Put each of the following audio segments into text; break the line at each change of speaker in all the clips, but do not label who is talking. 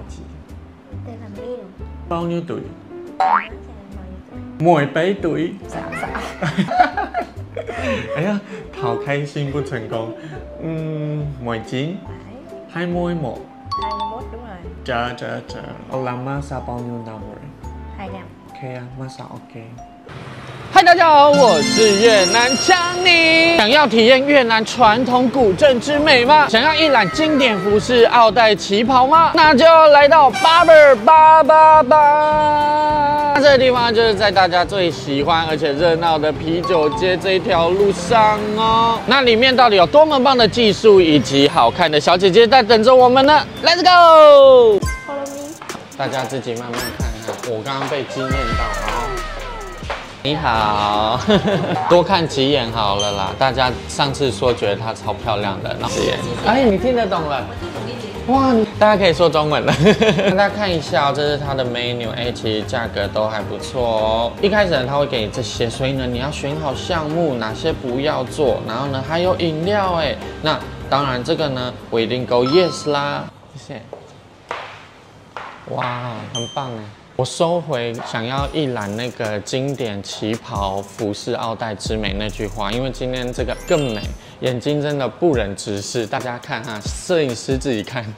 gì?
Tên là Miu.
Bao nhiêu tuổi?
Nó sẽ là bao nhiêu tuổi?
17 tuổi.
Sợ sợ.
哎呀，好开心不成功。19,
Phải.
21.
21 đúng rồi.
Trời, làm massage bao nhiêu năm rồi?
2 năm.
OK 啊，massage OK。
嗨，大家好，我是越南强尼。想要体验越南传统古镇之美吗？想要一览经典服饰奥黛旗袍吗？那就要来到888。这个地方就是在大家最喜欢而且热闹的啤酒街这一条路上哦。那里面到底有多么棒的技术以及好看的小姐姐在等着我们呢 ？Let's go！
Follow me.
大家自己慢慢看看，我刚刚被惊艳到哦。你好，多看几眼好了啦。大家上次说觉得她超漂亮的，然后哎，你听得懂了？哇，大家可以说中文了。大家看一下哦，这是它的 menu， 哎，其实价格都还不错哦。一开始呢，他会给你这些，所以呢，你要选好项目，哪些不要做，然后呢，还有饮料哎。那当然这个呢，我一定勾 yes 啦，谢谢。哇，很棒哎！我收回想要一览那个经典旗袍服饰奥黛之美那句话，因为今天这个更美，眼睛真的不忍直视。大家看哈，摄影师自己看。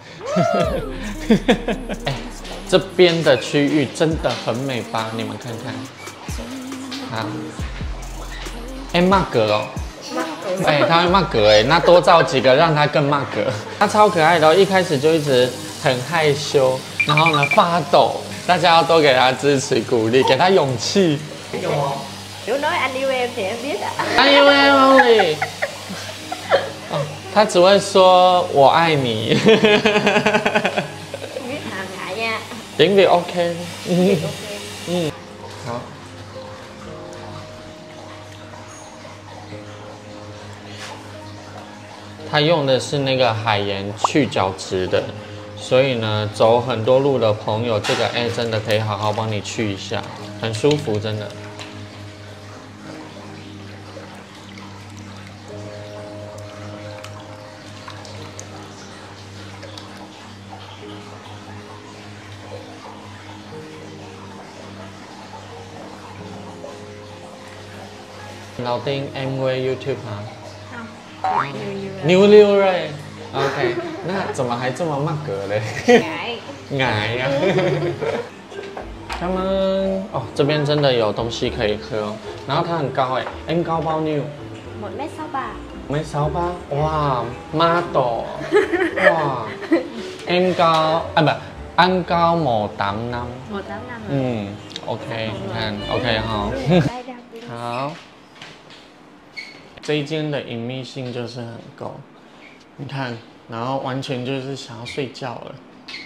哎，这边的区域真的很美吧？你们看看。好，哎，骂格哦。哎，他会骂格哎，那多造几个让他更骂格。他超可爱的哦，一开始就一直很害羞，然后呢发抖。大家要多给他支持鼓励，给他勇气。
Nếu nói anh yêu em thì em biết ạ.
I you only。哦，他只会说我爱你。
Biết hàng ngại nha.
tiếng Việt OK。
OK.
好。他用的是那个海盐去角质的。所以呢，走很多路的朋友，这个哎真的可以好好帮你去一下，很舒服，真的。老丁 em quay YouTube 吗？
Không.
Nhiều lưu rồi. OK， 那怎么还这么骂格嘞？
Ngại.
奶呀！他们哦，这边真的有东西可以喝哦。然后它很高哎，em高bao nhiêu？
1m63.
1m63，哇，model， 哇，em高啊不，anh cao 185。
185.
OK， 你看 OK 哈。好，这一间的隐秘性就是很够，你看，然后完全就是想要睡觉了。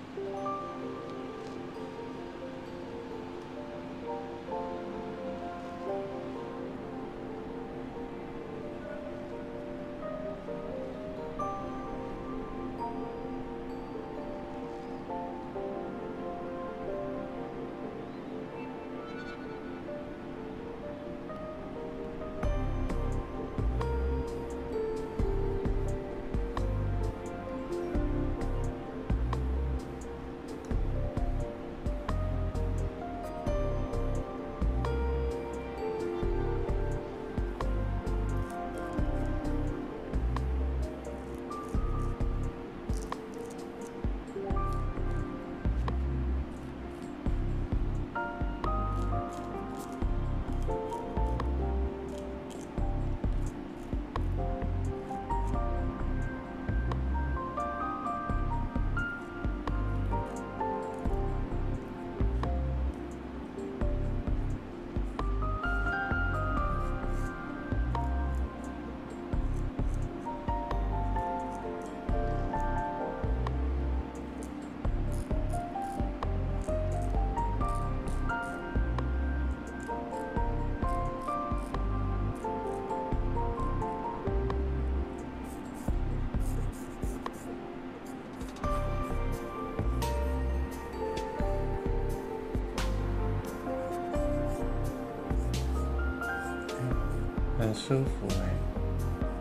很舒服哎。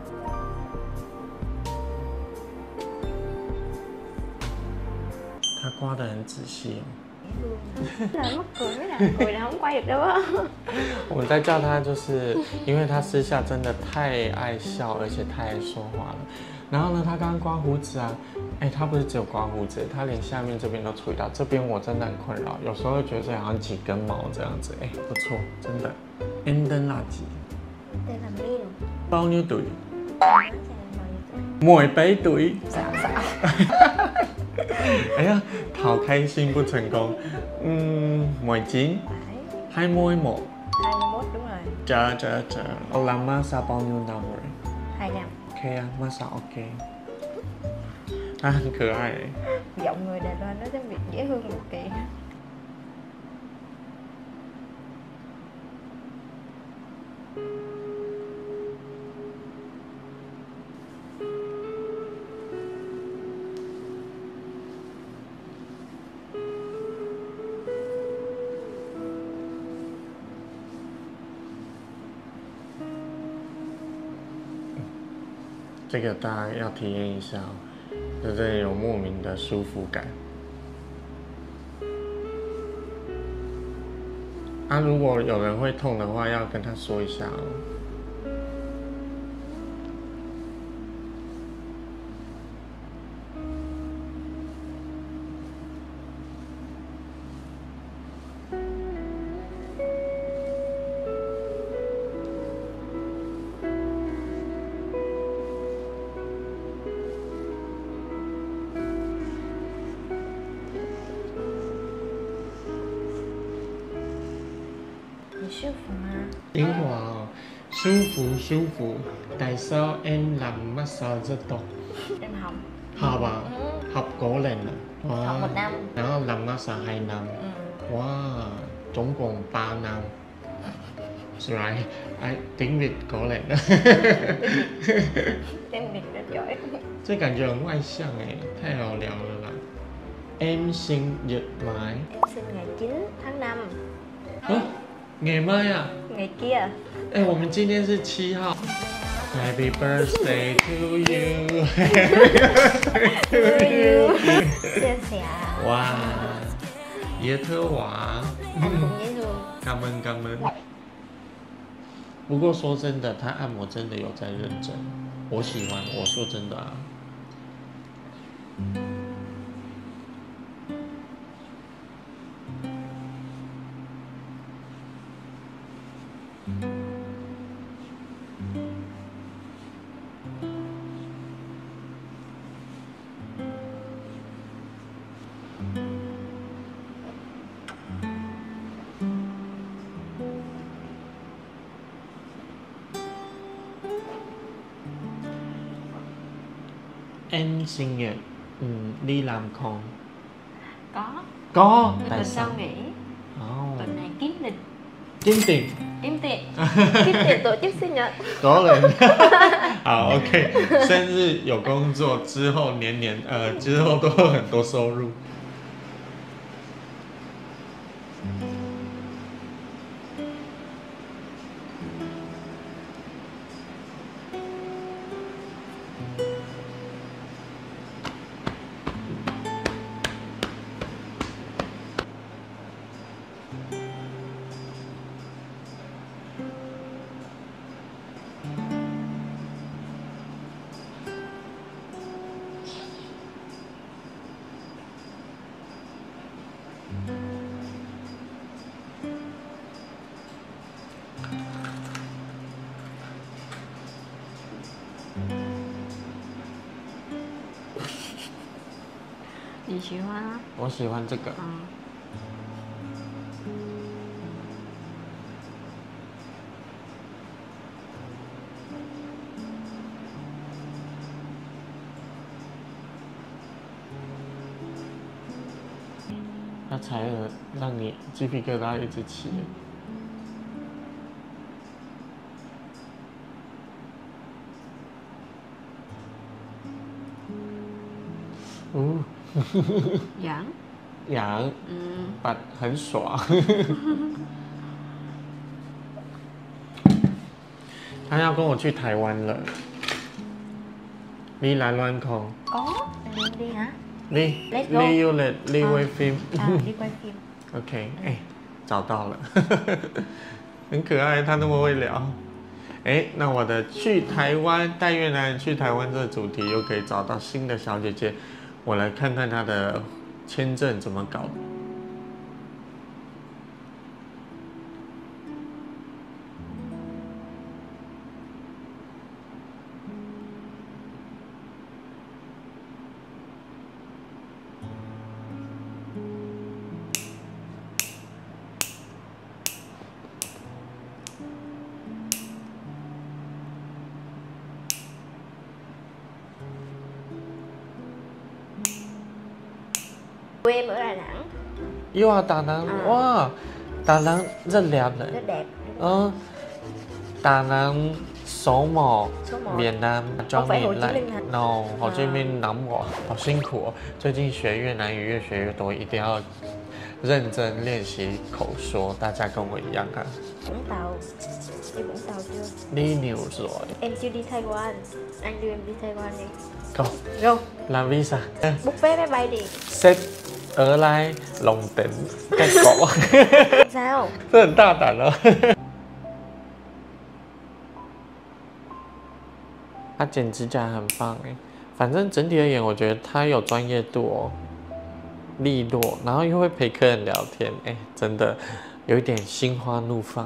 他刮得很仔细哦。
là mắc cười mới làm cười là không quay được đâu á.
我们在叫他，就是因为他私下真的太爱笑，而且太爱说话了。然后呢，他刚刚刮胡子啊，哎，他不是只有刮胡子，他连下面这边都处理到。这边我真的很困扰，有时候会觉得这好像几根毛这样子，哎，不错，真的。Em tên là gì?
Tên là Miu.
Bao nhiêu tuổi?
Nói xem bao nhiêu tuổi?
17 tuổi.
Xạo xạo.
哎呀，好开心不成功。19, 21.
21 đúng rồi.
Chờ. Ông làm massage bao nhiêu năm rồi?
2 năm.
OK 啊，massage OK。他很可爱。
Giọng người Đài Loan nói tiếng Việt dễ thương một kỳ.
这个大家要体验一下哦，在这里有莫名的舒服感。啊，如果有人会痛的话，要跟他说一下哦。
Thì舒服吗？
Tiếng Hòa哦，舒服。Tại sao em làm massage rất tốt?
Em học.
Học à? Học cố lên à? Wow.
Học 1 năm.
然后 làm massage 2 năm. Wow, tổng cộng 3 năm. Right. Tiếng Việt cố lên.
Tiếng Việt rất giỏi.
这感觉很外向哎，太好聊了啦。Em sinh nhật mai.
Em sinh ngày 9 tháng 5.
哦，ngày mai啊？
Ngày kia.
哎，我们今天是7号。Happy birthday to you.
To you. Chia sẻ.
Wow, dễ thương quá.
Anh cũng dễ thương.
感恩。不过说真的，他按摩真的有在认真，我喜欢。我说真的啊。Em sinh nhật đi làm không? Có. Tại
Tuần
sao?
sau nghỉ. Tuần này kiếm tiền.
Kiếm tiền.
Kiếm tiền tổ chức sinh nhật.
多人。好 ，OK。生日有工作之后，之后都有很多收入。
你喜欢啊？
我喜欢这个。他踩了，让你鸡皮疙瘩一直起。痒，把很爽。他要跟我去台湾了，你来乱空。
Có, em đi hả?
你
Let's go
你有了你微 film。
đi quay phim。
OK， 哎，找到了，很可爱，他那么会聊。哎，那我的去台湾带越南人去台湾这个主题又可以找到新的小姐姐，我来看看她的签证怎么搞的。
Quê em ở Đà Nẵng.
Yêu à Đà Nẵng, wow, Đà Nẵng rất đẹp đấy.
Rất đẹp.
Đà Nẵng số 1
Số 1
Việt Nam
không phải Hồ Chí Minh hả?
No, Hồ Chí Minh nắm我，好辛苦哦。最近学越南语越学越多，一定要认真练习口说。大家跟我一样啊。
Vũng Tàu. Đi Vũng Tàu chưa?
Đi nhiều rồi.
Em chưa đi Thái Quan. Anh đưa em đi Thái Quan đi.
Go.
Go.
Làm visa.
Book vé máy bay đi.
Xếp ở lại Long Tỉnh cái cổ.
Sao?
这很大胆哦。他剪指甲很棒哎，反正整体而言，我觉得他有专业度哦，利落，然后又会陪客人聊天，哎，真的有一点心花怒放。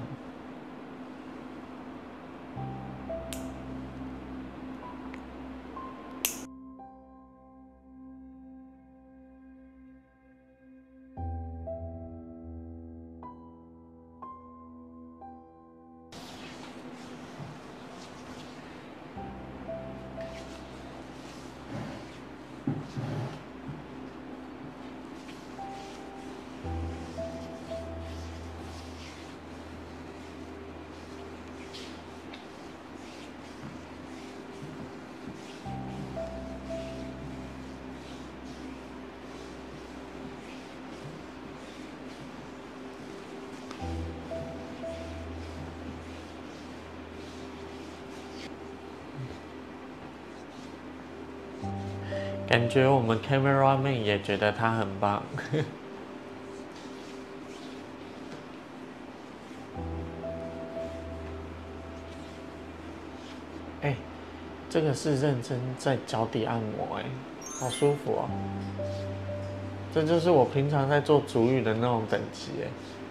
感觉我们 cameraman 也觉得他很棒。哎，这个是认真在脚底按摩，哎，好舒服哦。这就是我平常在做足浴的那种等级，哎。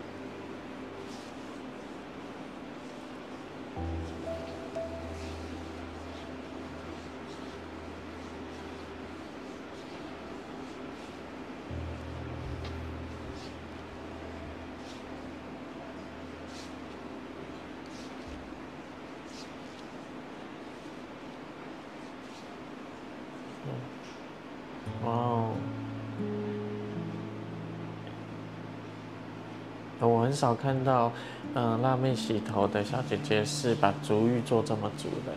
哦，我很少看到，辣妹洗头的小姐姐是把足浴做这么足的。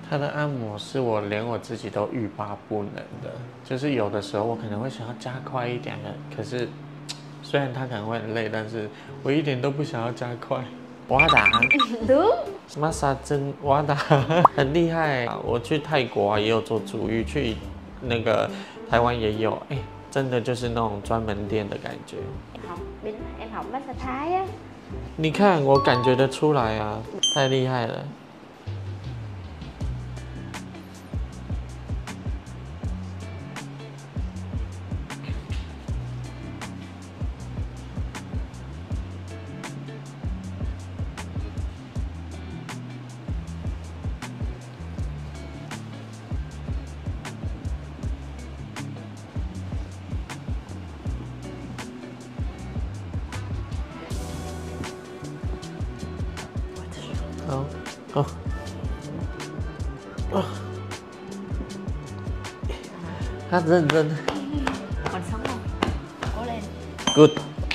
它的按摩是连我自己都欲罢不能的，就是有的时候我可能会想要加快一点的，可是虽然它可能会很累，但是我一点都不想要加快。瓦达，玛莎真瓦达很厉害啊！我去泰国啊也有做足浴，去那个台湾也有，哎，真的就是那种专门店的感觉。
em học massage Thái á.
你看，我感觉得出来啊，太厉害了。好，好，哦，他认真。
Còn sống không? Cố lên.
Good。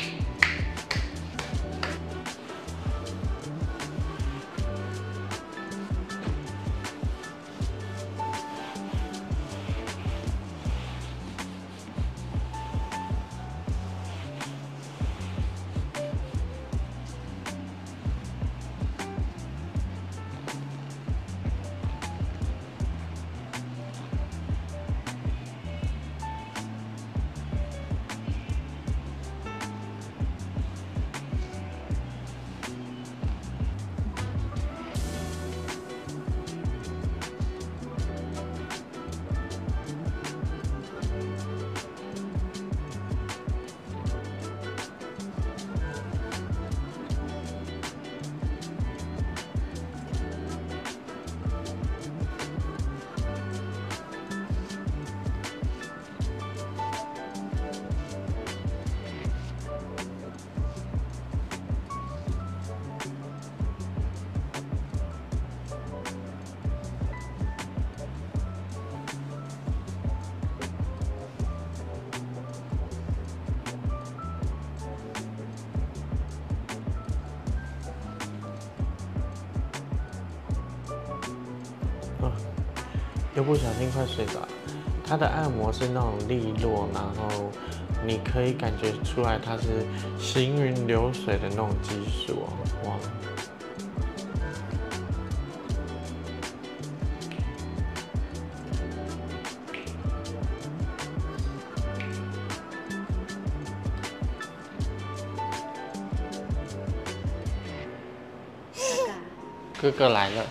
又不小心快睡着了。它的按摩是那种利落，然后你可以感觉出来它是行云流水的那种技术哦，哇！哥哥来了。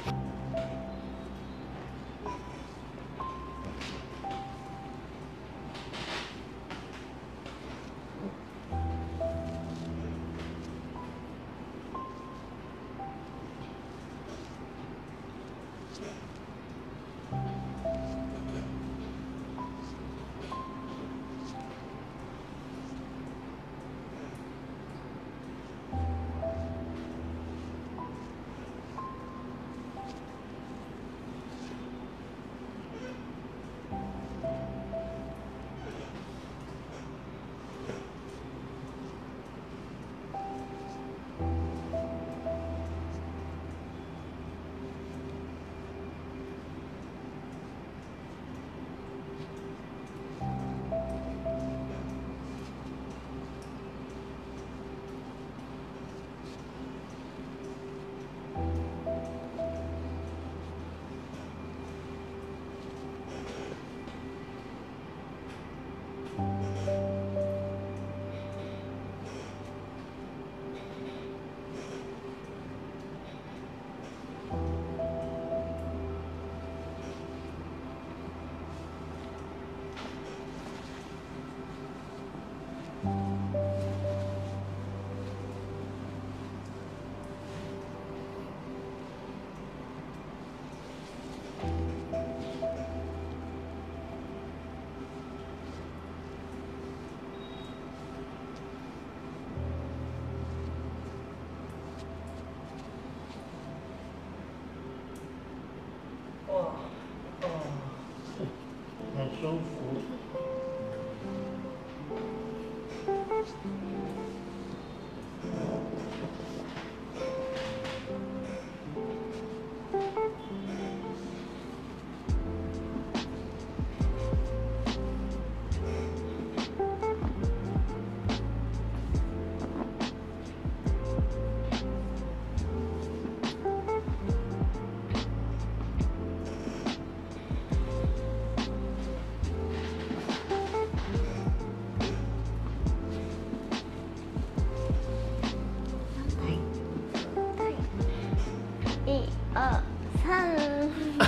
2、3。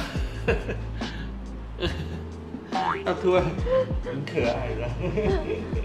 他突然很可爱的。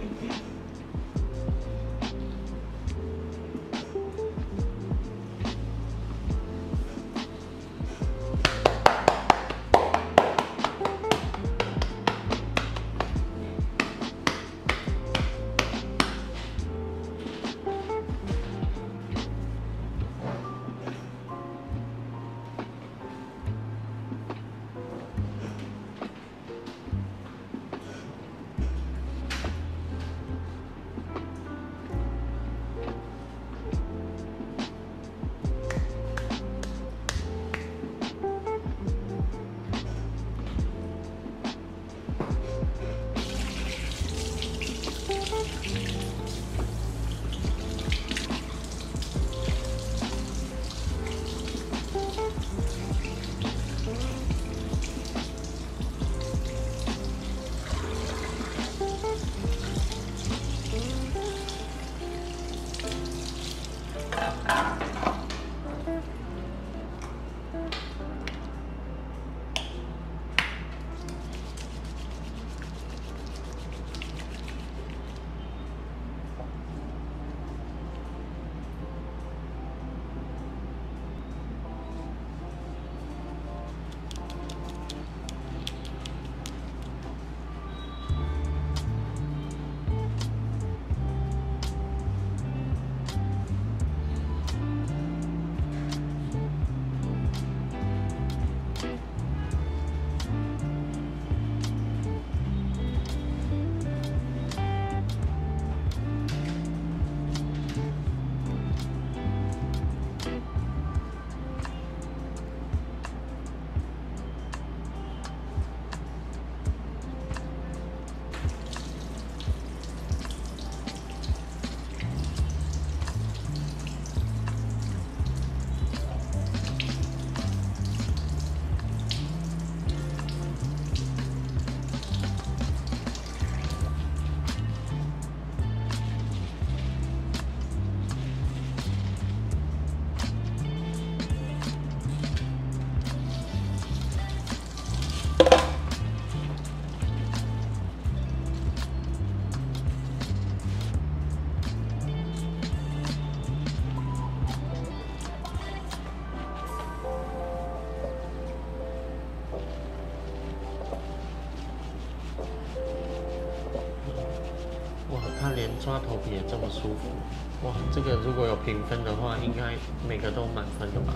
哇，它连抓头皮也这么舒服，哇，这个如果有评分的话，应该每个都满分的吧？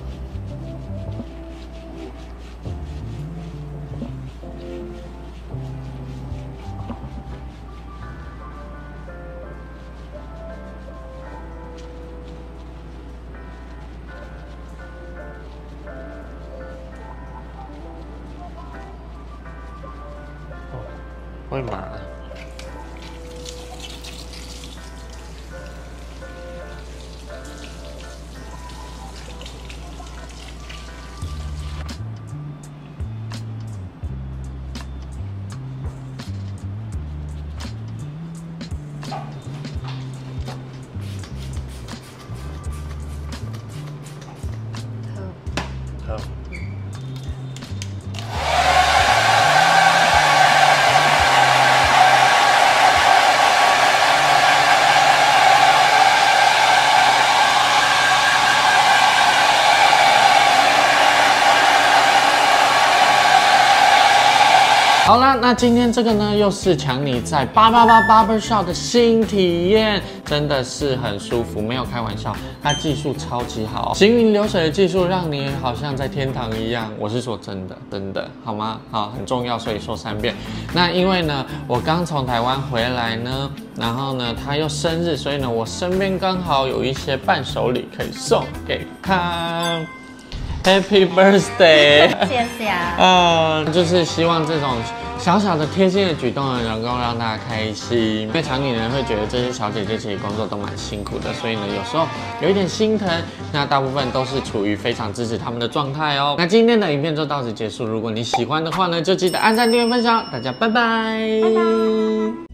哦，会麻。好。好啦，那今天这个呢，又是强尼在888 Barbershop 的新体验，真的是很舒服，没有开玩笑，它技术超级好，行云流水的技术让你好像在天堂一样。我是说真的，真的，好吗？好，很重要，所以说3遍。那因为呢，我刚从台湾回来呢，然后呢，他又生日，所以呢，我身边刚好有一些伴手礼可以送给他。Happy birthday！
谢谢。
就是希望这种小小的贴心的举动呢，能够让大家开心。因为常理人会觉得这些小姐姐其实工作都蛮辛苦的，所以呢，有时候有一点心疼。那大部分都是处于非常支持他们的状态哦。那今天的影片就到此结束。如果你喜欢的话呢，就记得按赞、订阅、分享。大家拜拜。
拜拜。